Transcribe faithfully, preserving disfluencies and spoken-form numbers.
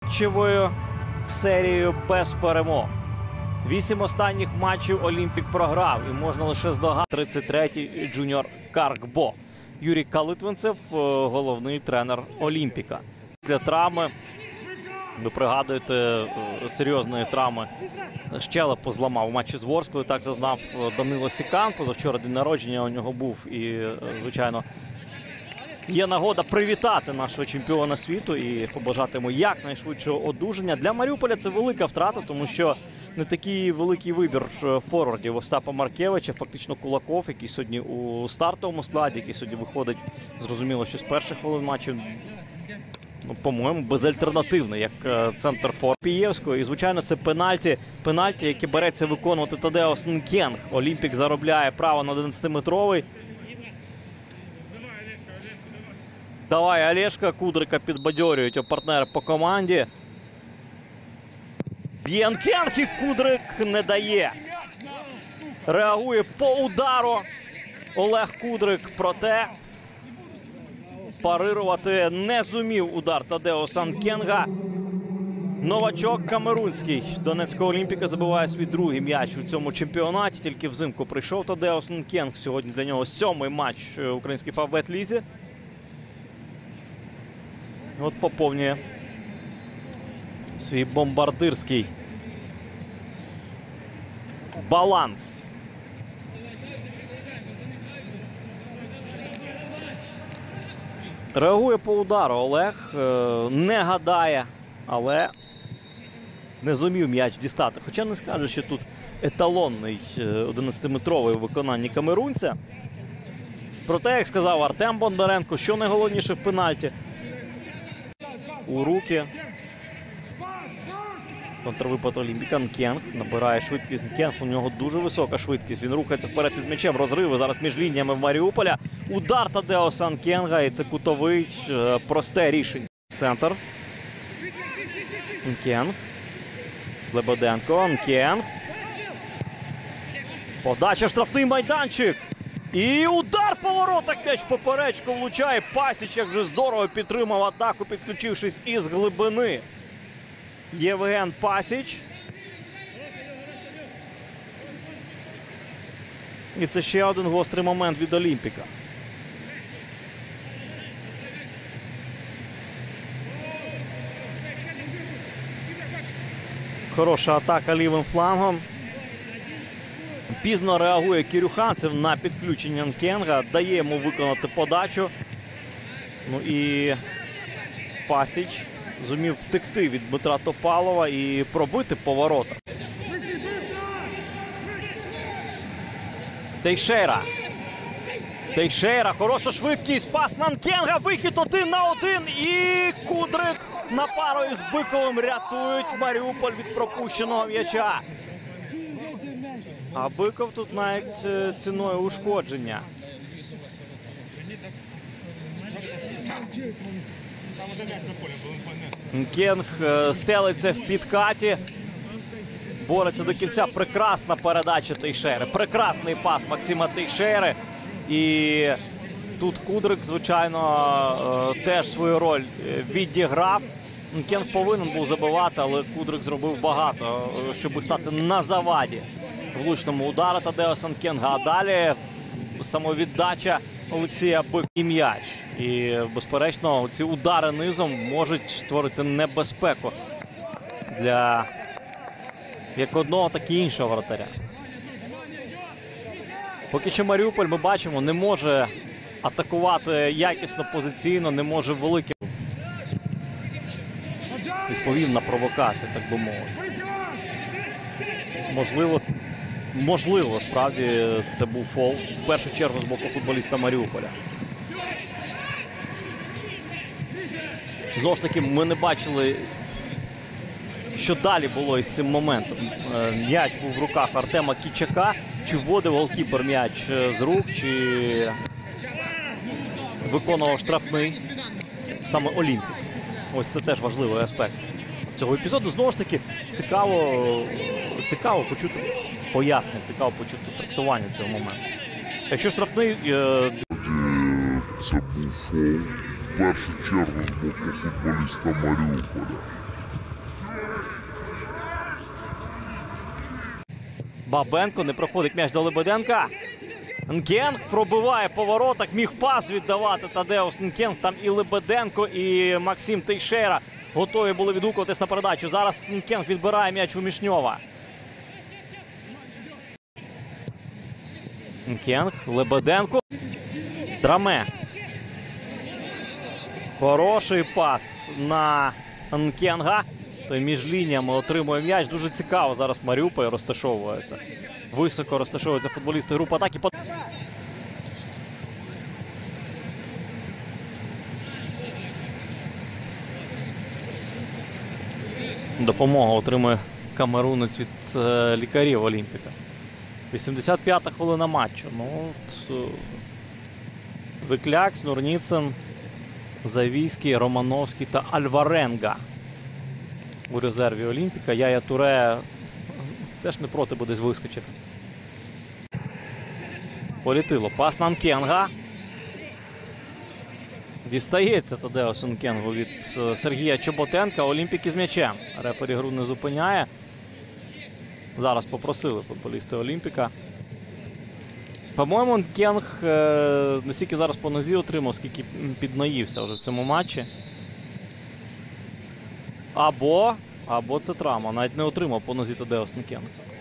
матчевою серією без перемог. Вісім останніх матчів Олімпік програв, і можна лише здогадати. тридцять третій Джуніор Каркбо. Юрій Калитвинцев – головний тренер Олімпіка. Після травми, ви пригадуєте, серйозної травми, щелепу зламав у матчі з Ворсклою. Так зазнав Данило Сікан. Позавчора день народження у нього був. І, звичайно, є нагода привітати нашого чемпіона світу і побажати йому якнайшвидшого одужання. Для Маріуполя це велика втрата, тому що не такий великий вибір форвардів Остапа Маркевича. Фактично Кулаков, який сьогодні у стартовому складі, який сьогодні виходить, зрозуміло, що з перших хвилин матчу, ну, по-моєму, безальтернативний, як центр фор Пієвського. І, звичайно, це пенальті, пенальті, яке береться виконувати Тадеос Нкенг. Олімпік заробляє право на одинадцятиметровий. Давай, Олешка, Кудрика підбадьорюють його партнери по команді. Б'є Нкенг, і Кудрик не дає. Реагує по удару Олег Кудрик, проте парирувати не зумів удар Тадеоса Нкенга. Новачок камерунський Донецького Олімпіка забиває свій другий м'яч у цьому чемпіонаті. Тільки взимку прийшов Тадеос Нкенг. Сьогодні для нього сьомий матч в українській фавбет-лізі. От поповнює свій бомбардирський баланс. Реагує по удару Олег, не гадає, але не зумів м'яч дістати. Хоча не скаже, що тут еталонний одинадцятиметровий у виконанні камерунця. Проте, як сказав Артем Бондаренко, що найголовніше в пенальті – у руки. Контрвипад Олімпіка. Нкенг набирає швидкість. Нкенг, у нього дуже висока швидкість. Він рухається вперед із м'ячем. Розриви зараз між лініями в Маріуполя. Удар Тадеоса Нкенга. І це кутовий. Просте рішення. Центр. Нкенг. Лебеденко. Нкенг. Подача, штрафний майданчик. І удар по воротах. М'яч в поперечку влучає. Пасіч, як же здорово підтримав атаку, підключившись із глибини. Євген Пасіч. І це ще один гострий момент від Олімпіка. Хороша атака лівим флангом. Пізно реагує Кірюханцев на підключення Нкенга. Дає йому виконати подачу. Ну і Пасіч зумів втекти від Дмитра Топалова і пробити поворота. Тейшейра. Тейшейра. Хороша швидкість. Пас на Нкенга. Вихід один на один. І Кудрик на пару із Биковим рятують Маріуполь від пропущеного м'яча. А Биков тут навіть ціною ушкодження. Нкенг стелиться в підкаті. Бореться до кінця. Прекрасна передача Тейшери. Прекрасний пас Максима Тейшери. І тут Кудрик, звичайно, теж свою роль відіграв. Нкенг повинен був забивати, але Кудрик зробив багато, щоб стати на заваді влучному удару Тадеоса Нкенга. А далі самовіддача Олексія Бика і м'яч. І, безперечно, ці удари низом можуть створити небезпеку для як одного, так і іншого вратаря. Поки що Маріуполь, ми бачимо, не може атакувати якісно, позиційно, не може великим. Відповів на провокацію, так би мовити. Можливо, можливо, справді це був фол. В першу чергу з боку футболіста Маріуполя. Знову ж таки, ми не бачили, що далі було із цим моментом. М'яч був в руках Артема Кічака. Чи вводив голкіпер м'яч з рук, чи виконував штрафний саме Олімпік. Ось це теж важливий аспект цього епізоду. Знову ж таки, цікаво, цікаво почути пояснення, цікаво почути трактування цього моменту. Якщо штрафний... Це був фол в першу чергу з боку футболіста Маріуполя. Бабенко, не проходить м'яч до Лебеденка. Нкенг пробиває по воротах, міг пас віддавати Тадеус Нкенг. Там і Лебеденко, і Максим Тейшейра готові були відгукуватись на передачу. Зараз Нкенг відбирає м'яч у Мішньова. Нкенг, Лебеденко. Драме. Хороший пас на Нкенга. Той між лініями отримує м'яч. Дуже цікаво зараз Маріуполь розташовується. Високо розташовуються футболісти групи атаки. Допомога отримує камерунець від е, лікарів Олімпіка. вісімдесят п'ята хвилина матчу. Ну, от, е, Викляк, Снурніцин, Завійський, Романовський та Альваренга у резерві Олімпіка. Яя Туре теж не проти буде вискочити. Політило. Пас на Нкенга. Дістається Тадеус Нкенгу від Сергія Чоботенка. Олімпік із м'ячем. Рефері гру не зупиняє. Зараз попросили футболісти Олімпіка. По-моєму, Нкенг е, не стільки зараз по нозі отримав, скільки піднаївся вже в цьому матчі. Або, або це травма. Навіть не отримав по нозі Тадеус Нкенг.